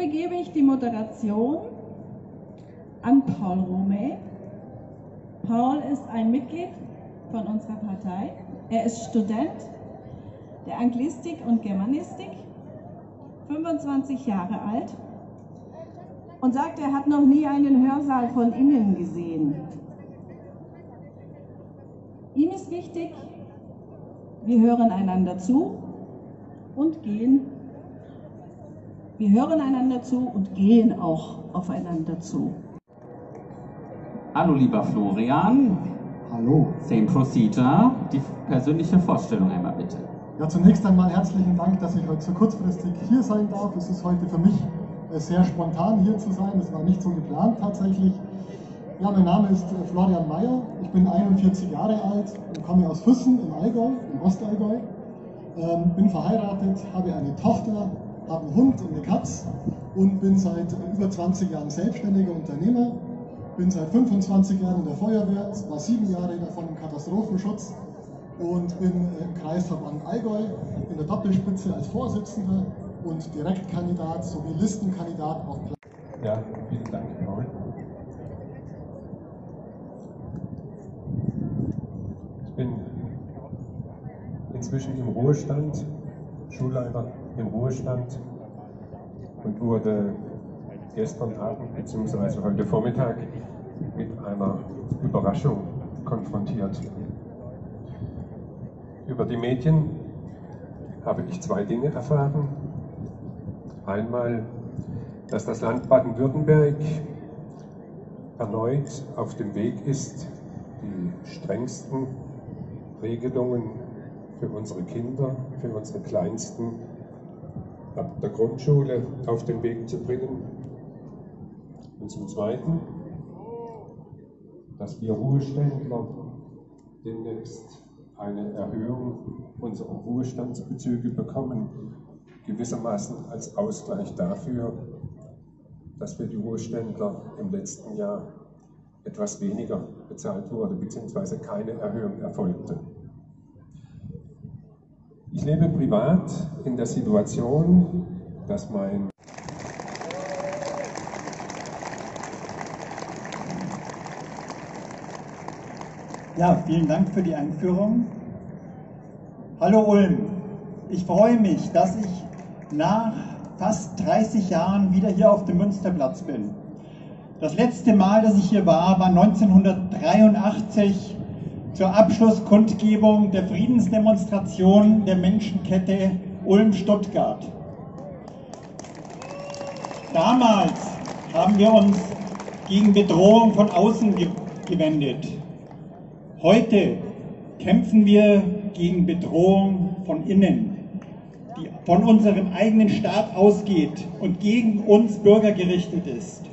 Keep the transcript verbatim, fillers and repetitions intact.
übergebe ich die Moderation an Paul Romay. Paul ist ein Mitglied von unserer Partei. Er ist Student der Anglistik und Germanistik, fünfundzwanzig Jahre alt, und sagt, er hat noch nie einen Hörsaal von innen gesehen. Ihm ist wichtig, wir hören einander zu und gehen. Wir hören einander zu und gehen auch aufeinander zu. Hallo lieber Florian. Hallo. Same procedure. Die persönliche Vorstellung einmal bitte. Ja, zunächst einmal herzlichen Dank, dass ich heute so kurzfristig hier sein darf. Es ist heute für mich sehr spontan hier zu sein. Es war nicht so geplant tatsächlich. Ja, mein Name ist Florian Meyer. Ich bin einundvierzig Jahre alt und komme aus Füssen im Allgäu, im Ostallgäu. Ähm, bin verheiratet, habe eine Tochter, habe einen Hund und eine Katz und bin seit über zwanzig Jahren selbstständiger Unternehmer. Bin seit fünfundzwanzig Jahren in der Feuerwehr, war sieben Jahre davon im Katastrophenschutz und bin im Kreisverband Allgäu in der Doppelspitze als Vorsitzender und Direktkandidat sowie Listenkandidat auf Platz. Ja, vielen Dank, Paul. Ich bin inzwischen im Ruhestand, Schulleiter im Ruhestand und wurde gestern Abend bzw. heute Vormittag mit einer Überraschung konfrontiert. Über die Medien habe ich zwei Dinge erfahren. Einmal, dass das Land Baden-Württemberg erneut auf dem Weg ist, die strengsten Regelungen für unsere Kinder, für unsere Kleinsten ab der Grundschule auf den Weg zu bringen. Und zum Zweiten, dass wir Ruheständler demnächst eine Erhöhung unserer Ruhestandsbezüge bekommen, gewissermaßen als Ausgleich dafür, dass für die Ruheständler im letzten Jahr etwas weniger bezahlt wurde, beziehungsweise keine Erhöhung erfolgte. Ich lebe privat in der Situation, dass mein Ja, vielen Dank für die Einführung. Hallo Ulm, ich freue mich, dass ich nach fast dreißig Jahren wieder hier auf dem Münsterplatz bin. Das letzte Mal, dass ich hier war, war neunzehnhundertdreiundachtzig zur Abschlusskundgebung der Friedensdemonstration der Menschenkette Ulm-Stuttgart. Damals haben wir uns gegen Bedrohung von außen ge- gewendet. Heute kämpfen wir gegen Bedrohung von innen, die von unserem eigenen Staat ausgeht und gegen uns Bürger gerichtet ist.